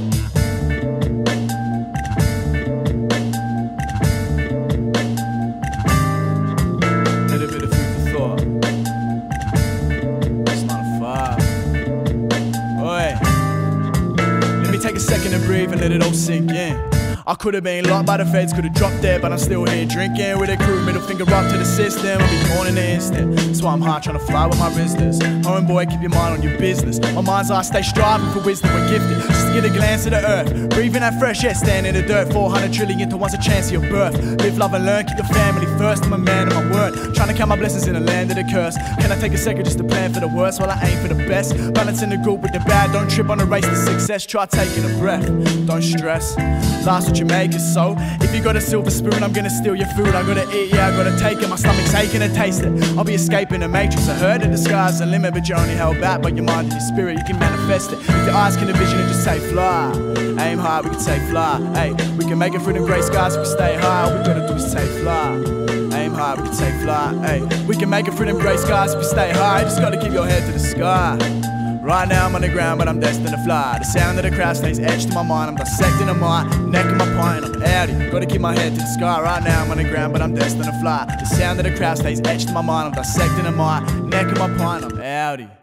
Little bit of food for thought. It's 9 to 5. Oi. Let me take a second to breathe and let it all sink in. I could have been locked by the feds, could have dropped dead, but I'm still here drinking with a crew, middle finger up to the system. I'll be born in an instant. That's why I'm hard trying to fly with my wristless. Homeboy, keep your mind on your business. My mind's eye, stay striving for wisdom and gifted. Just to get a glance at the earth, breathing that fresh air, standing in the dirt. 400 trillion to once a chance of your birth. Live, love and learn, keep your family first. I'm a man of my word, trying to count my blessings in the land of the curse. Can I take a second just to plan for the worst while I aim for the best? Balancing the good with the bad, don't trip on the race to success. Try taking a breath, don't stress. Life's what you make it, so if you got a silver spoon, I'm gonna steal your food. I gotta eat, yeah, I gotta take it. My stomach's aching to taste it. I'll be escaping the matrix. I heard that the sky's the limit, but you're only held back by your mind and your spirit. You can manifest it if your eyes can envision it. Just say fly. Aim high, we can say fly. Hey, we can make it through them grey skies if we stay high. All we gotta do is say fly. Aim high, we can say fly. Hey, we can make it through them grey skies if we stay high. You just gotta keep your head to the sky. Right now I'm on the ground, but I'm destined to fly. The sound of the crowd stays etched to my mind. I'm dissecting the mind, neck of my pint, I'm outie. Gotta keep my head to the sky. Right now I'm on the ground, but I'm destined to fly. The sound of the crowd stays etched to my mind. I'm dissecting the mind, neck of my pint, I'm outie.